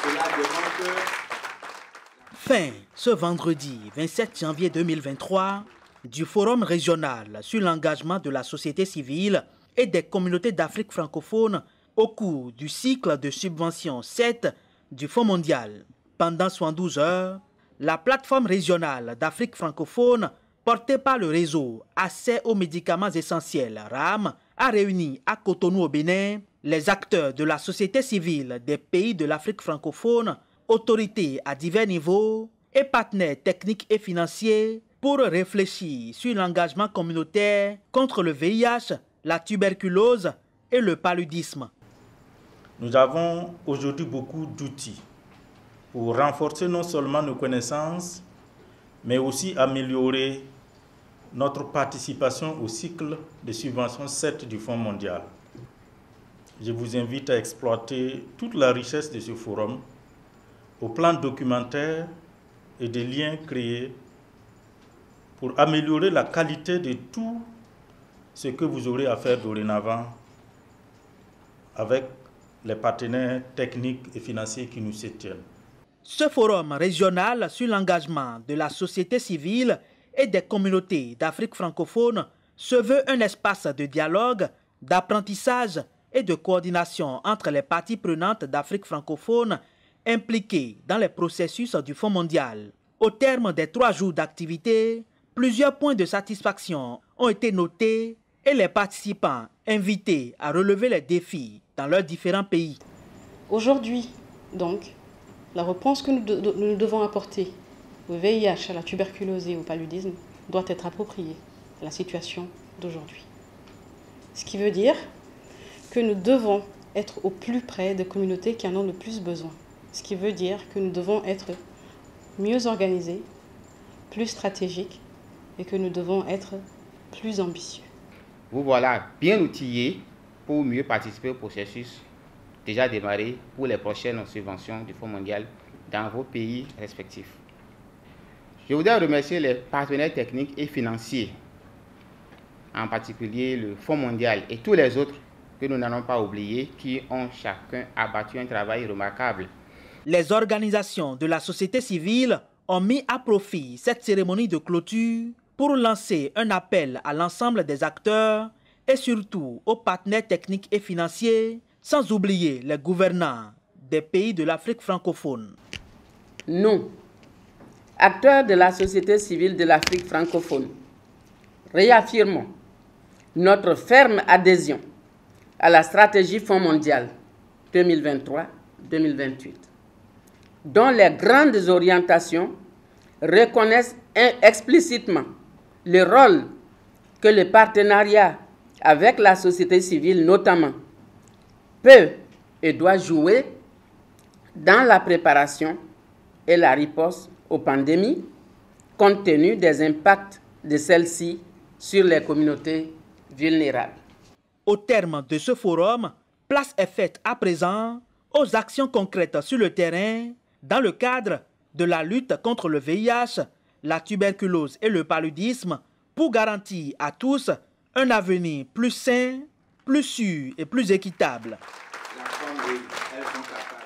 Cela démontre... Fin ce vendredi 27 janvier 2023 du Forum régional sur l'engagement de la société civile et des communautés d'Afrique francophone au cours du cycle de subvention 7 du Fonds mondial. Pendant 72 heures, la plateforme régionale d'Afrique francophone, portée par le réseau Accès aux médicaments essentiels RAM, a réuni à Cotonou au Bénin les acteurs de la société civile des pays de l'Afrique francophone, autorités à divers niveaux et partenaires techniques et financiers pour réfléchir sur l'engagement communautaire contre le VIH, la tuberculose et le paludisme. Nous avons aujourd'hui beaucoup d'outils pour renforcer non seulement nos connaissances, mais aussi améliorer notre participation au cycle de subvention 7 du Fonds mondial. Je vous invite à exploiter toute la richesse de ce forum au plan documentaire et des liens créés pour améliorer la qualité de tout ce que vous aurez à faire dorénavant avec les partenaires techniques et financiers qui nous soutiennent. Ce forum régional sur l'engagement de la société civile et des communautés d'Afrique francophone se veut un espace de dialogue, d'apprentissage et de coordination entre les parties prenantes d'Afrique francophone impliquées dans les processus du Fonds mondial. Au terme des 3 jours d'activité, plusieurs points de satisfaction ont été notés et les participants invités à relever les défis dans leurs différents pays. Aujourd'hui, donc, la réponse que nous devons apporter au VIH, à la tuberculose et au paludisme doit être appropriée à la situation d'aujourd'hui. Ce qui veut dire que nous devons être au plus près des communautés qui en ont le plus besoin. Ce qui veut dire que nous devons être mieux organisés, plus stratégiques et que nous devons être plus ambitieux. Vous voilà bien outillés pour mieux participer au processus déjà démarré pour les prochaines subventions du Fonds mondial dans vos pays respectifs. Je voudrais remercier les partenaires techniques et financiers, en particulier le Fonds mondial et tous les autres que nous n'allons pas oublier, qui ont chacun abattu un travail remarquable. Les organisations de la société civile ont mis à profit cette cérémonie de clôture pour lancer un appel à l'ensemble des acteurs et surtout aux partenaires techniques et financiers, sans oublier les gouvernants des pays de l'Afrique francophone. Nous, acteurs de la société civile de l'Afrique francophone, réaffirmons notre ferme adhésion à la stratégie Fonds mondial 2023-2028, dont les grandes orientations reconnaissent explicitement le rôle que le partenariat avec la société civile notamment peut et doit jouer dans la préparation et la riposte aux pandémies, compte tenu des impacts de celles-ci sur les communautés vulnérables. Au terme de ce forum, place est faite à présent aux actions concrètes sur le terrain dans le cadre de la lutte contre le VIH, la tuberculose et le paludisme pour garantir à tous un avenir plus sain, plus sûr et plus équitable. La femme, elles sont capables.